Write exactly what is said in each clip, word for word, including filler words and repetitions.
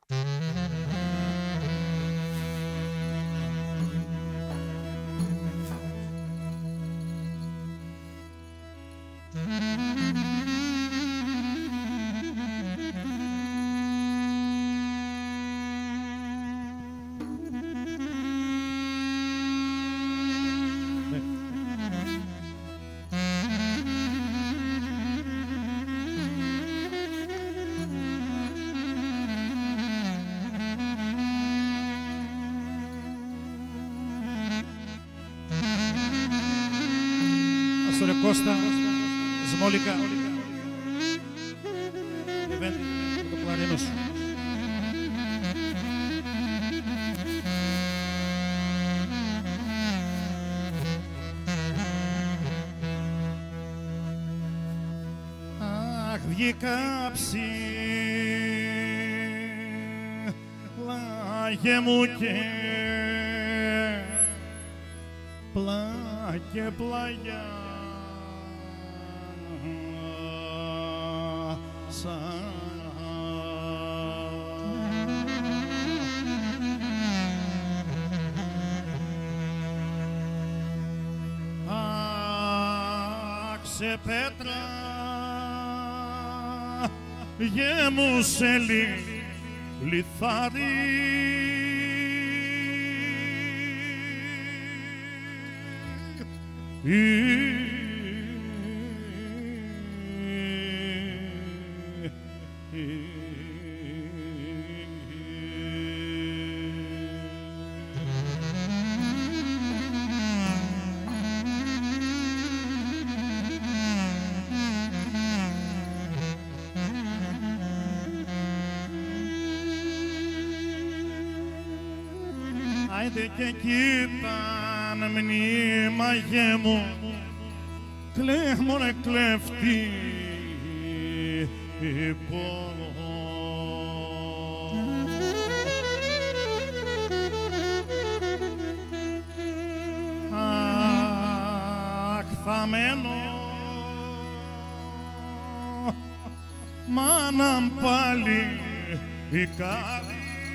Στον Κώστα, Σμόλικα, Λεβέντη, με το κλαρίνο σου. Αχ, βγήκα ψηλάγε μου και πλάγε πλάγια. Σε πέτρα γέμουσε λιθάρι Άιντε και κοίταν μνήμα γέμου, κλαίγ μωρέ κλέφτη υπόλο. Αχ, θα μένω μάναν πάλι η κάρη.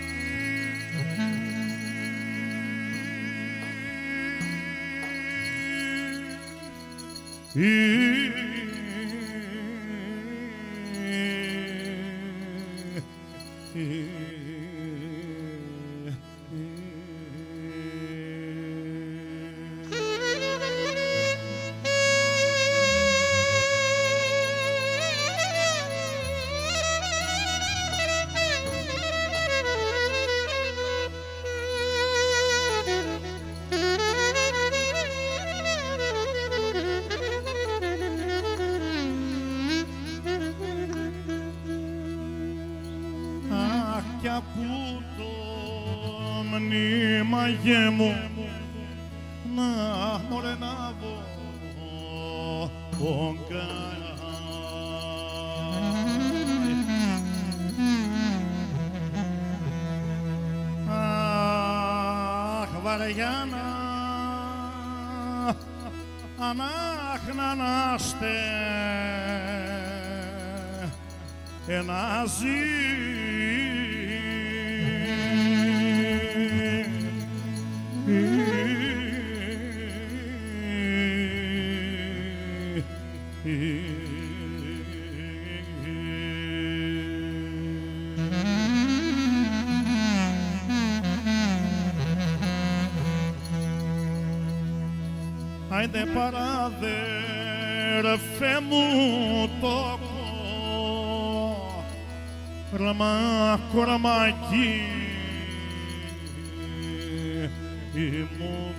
Κι ακού το μνήμα γέμου, να μωρέ να βγω ογκάι. Αχ, βαριά ανάχνανάστε ένα ζει. Άιντε παράδερφε μου το κορμά, κορμάκι ήμουν.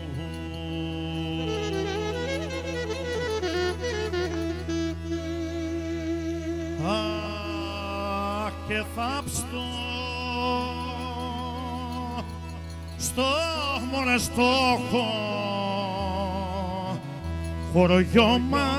Αχ, και θάψτο στο μωρέ στόχο χωριό μας.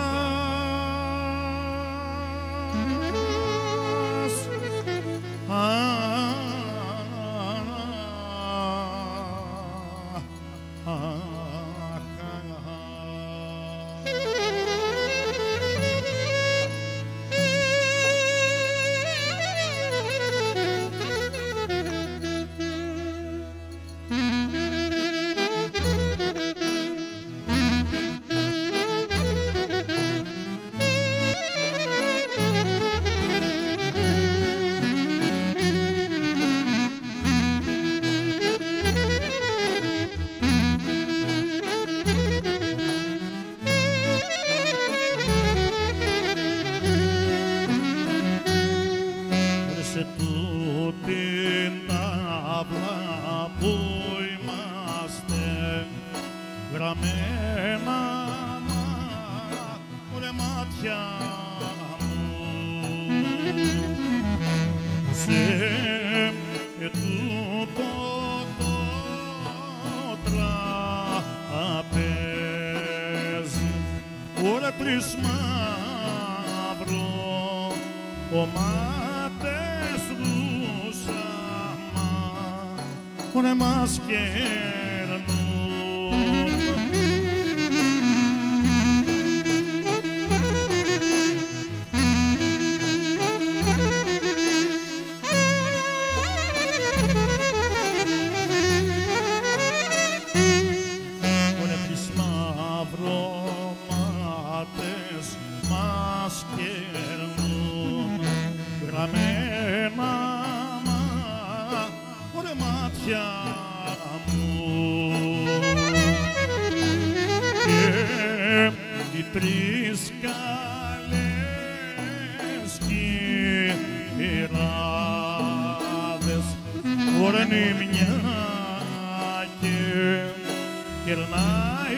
σε τούτο το τραπέζι ώρα τρεις μαύρο κομμάτες ρούσαμα ώρα μας κερνούν. Μας κερνούν γραμμένα ωραία μάτια μου και οι τρεις καλές κυράδες ωραία είναι μια και κερνάει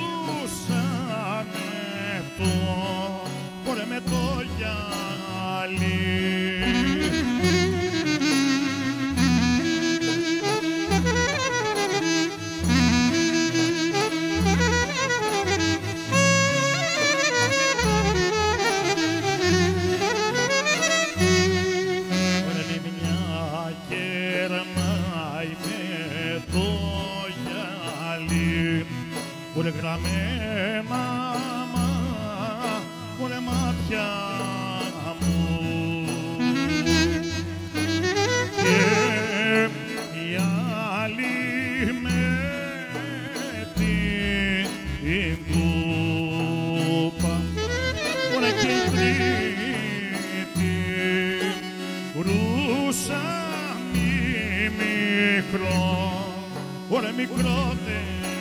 ρούσανε ωραία με το γυαλί. Ωραία είναι μια κερνάει με το γυαλί ωραία γραμμένα ωραία μάτια μου και οι άλλοι με την κούπα ωραία και η τρίτη ρούσαμι μικρό ωραία μικρότερη.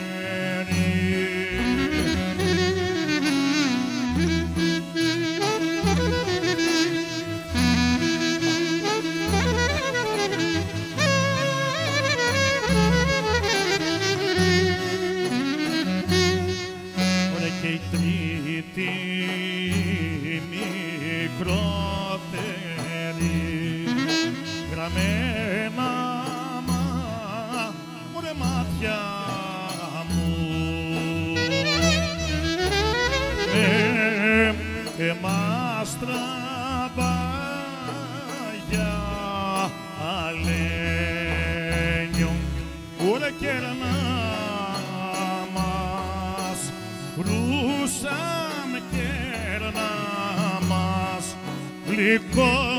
Και η τρίτη μικρότερη γραμμένα ωραία μάτια μου με εμάς τραβάγια αλένιο ωραία κερνά ρούσαμε κέρνα μας γλυκό